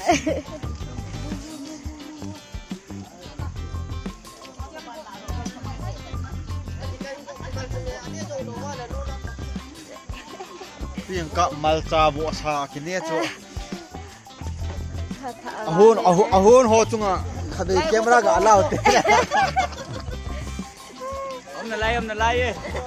เพียงกับมาจาบัวชากินเนี่ยจ้ะอาหุนโหจุงอ่ะคดีเกมรักกับเราเตะอมนาไล่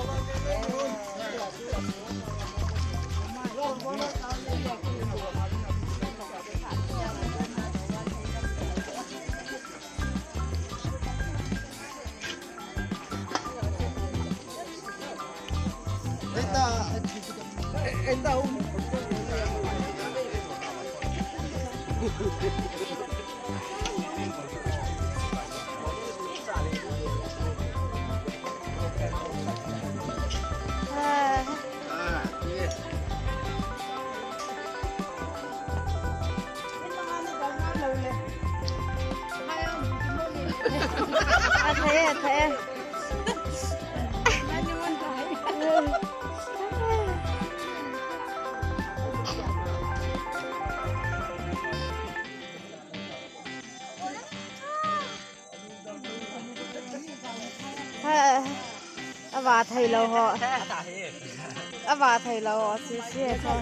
bà thầy lâu họ bà thầy lâu họ xí thôi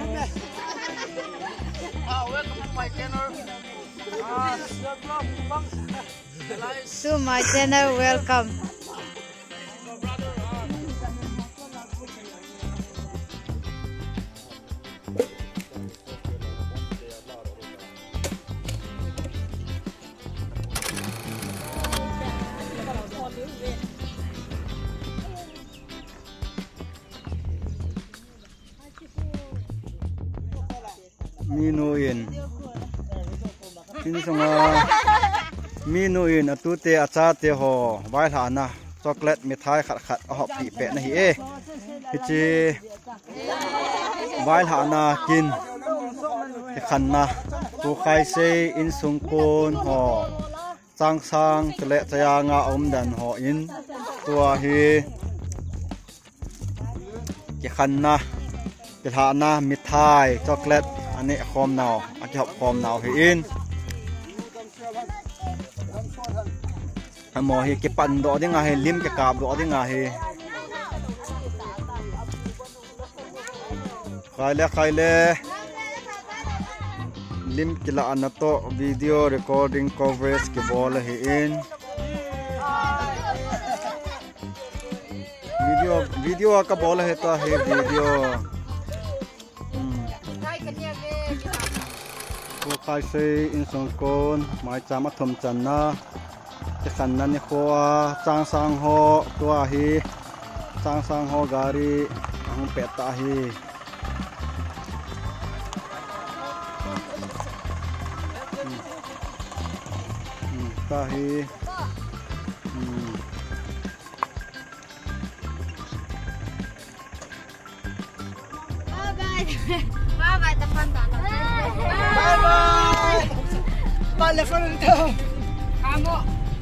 to my channel welcome minuin tinsonga minuin atute acha te ho vai hana chocolate mithai khat ho pi pe na hi e hichi vai hana kin ki khanna tu khai se in sungkon ho changsang tle chayanga omdan ho in tua hi ki khanna ki thana mithai chocolateอันนี้คอมนาวอาจจะคอมนาวให้อินหมอให้เก็บปั่นดอกได้ไงให้ลิ้มเก็บกาบดอกได้ไงให้ใครเลยลิ้มกิละอันนั้นโตวิดีโอ recording coverage เก็บบอลให้อินวิดีโอกับบอลให้ตัวให้วิดีโอผู้ขายซื้ออินสงกรหมายจามัธมจันนะจะขันนั้นนี่ขัวจางสังโฮตัวฮีจางสังโฮการีอังเป็ดตาฮีตาฮี bye teman tanah bye balik friend itu kamu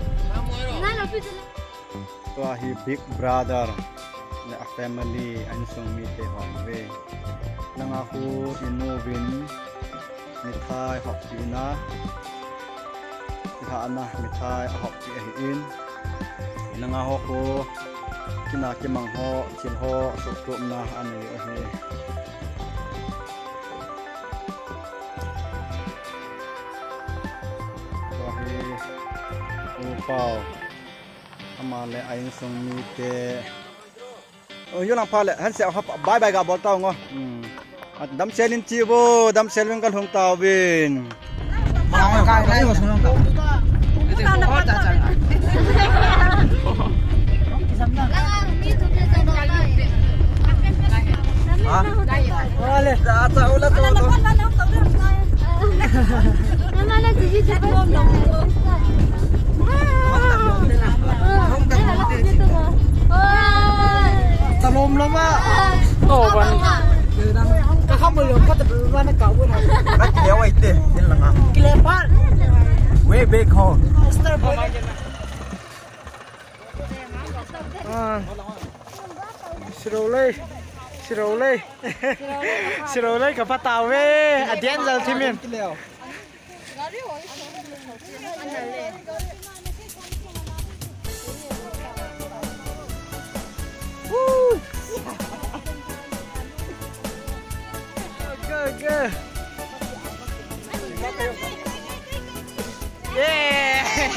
tua hi big brother na family an song mi te hon ve nang aku inovin mithai hok pina ha na mithai hok pi in nang ho ko kina ki mang ho chin ho so to na an ni o he bao ama le ain song mi te yo lang pa le han se bye bye ga bol taw ngo dam selin chi bo dam selin kan hong taw bin ma ka lai ho song ka ite ko ta cha ha le ta ta ula to mama le ji ji ko lo tao lôm lắm á tổ còn cái không được có tập qua nó cậu luôn nó kéo ấy tiền nên là ngã cái lem phát way big hole siro lấy cả phát tàu về à đen giờ thì miền Good. Yeah.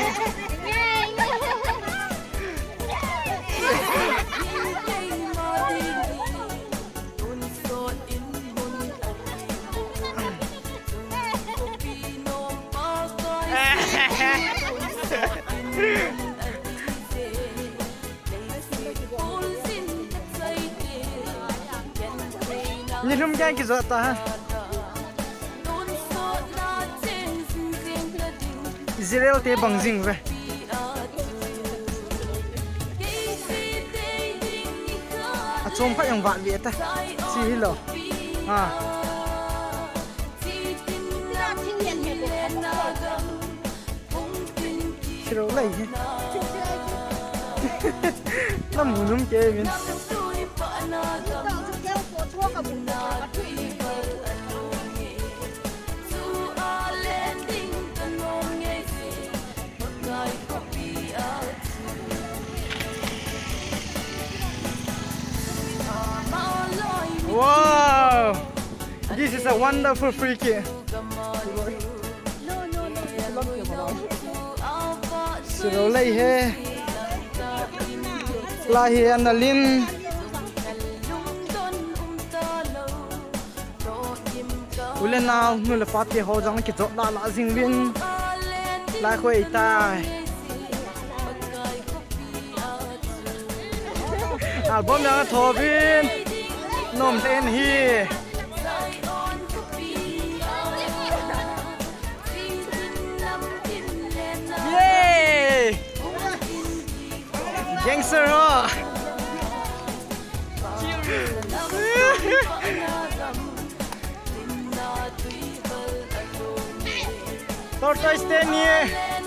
Nhìn không cái gì ta Israel te bằng dinh vậy trông phải yang vạn việt ta chi hilo Israel này nó muốn nung chơi mình Wow! This is a wonderful free kick. Siro lay he. La he analin. Ulen nào người là phát hiện họ rằng cái chỗ đó là sinh viên lại khỏe tai. Album đang thọ viên. Nôm tên hi Yeah Gangster ho Tortoise tên hi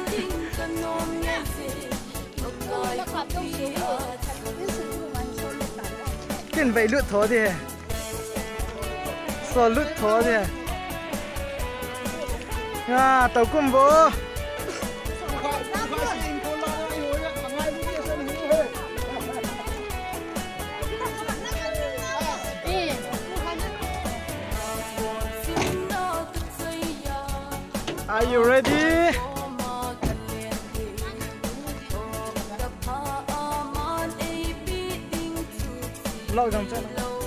Kinh vậy lướt thó thì Sao lướt thó thì tàu cung bố Are you ready? Lâu dòng chân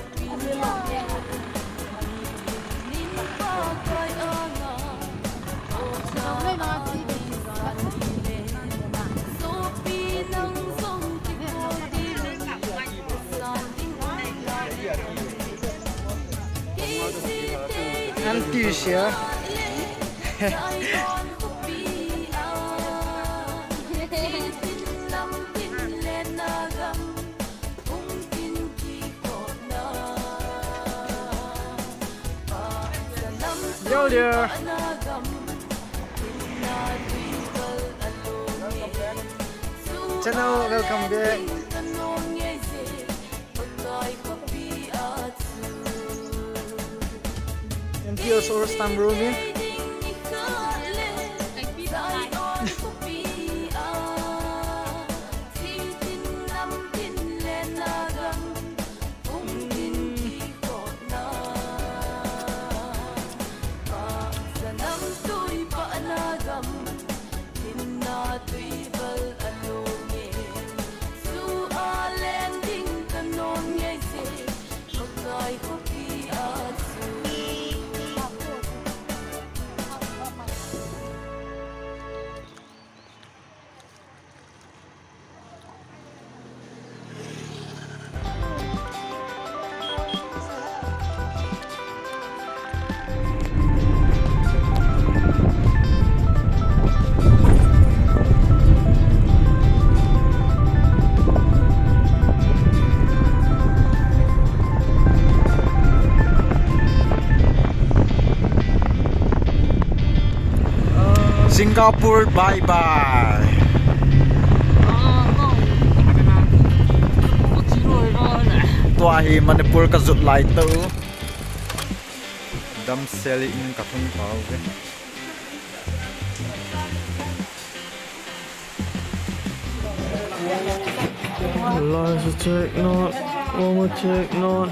Ăn tiêu xíu Yo there. Channel, welcome back. MTO Source Time Rooming. Singapore, bye bye. Tua hi Manipur ka zut lai tu. Dam seli in ka thung pau ke. Allah is check not, one more check not.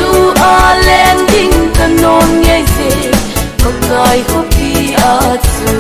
I hope he